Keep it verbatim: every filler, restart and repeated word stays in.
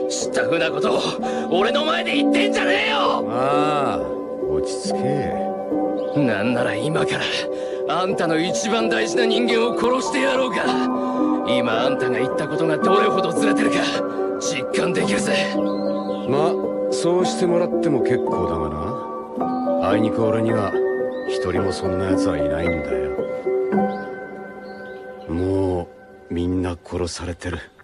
知ったふうなことを俺の前で言ってんじゃねえよ。 ああ、落ち着け。 なんなら今からあんたの一番大事な人間を殺してやろうか。今あんたが言ったことがどれほどずれてるか実感できるぜ。 まあそうしてもらっても結構だがな。あいにく俺には一人もそんな奴はいないんだよ。もうみんな殺されてる。